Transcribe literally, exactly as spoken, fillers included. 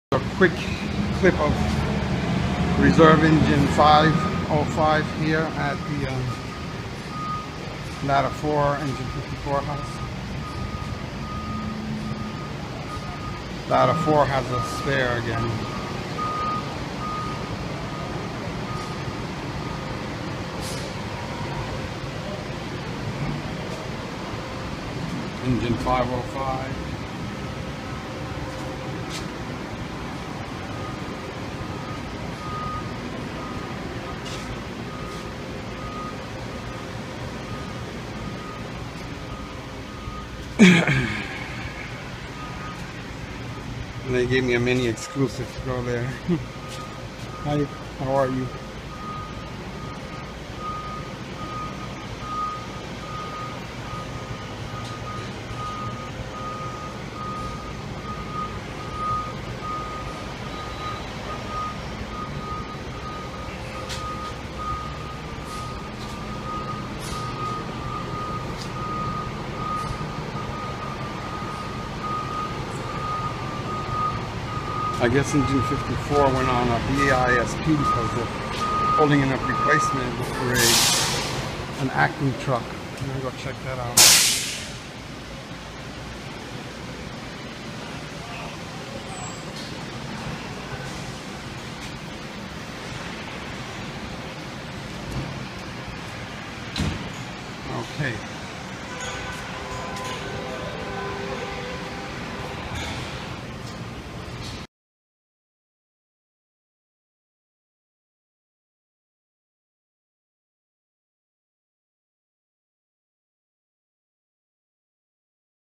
A quick clip of reserve engine five oh five here at the um, ladder four engine fifty-four house. Ladder four has a spare again. Engine five oh five. And they gave me a mini exclusive to go there. Hi, how are you? I guess engine fifty-four went on a B I S P because they're holding in a replacement for a, an Acme truck. I'm gonna go check that out.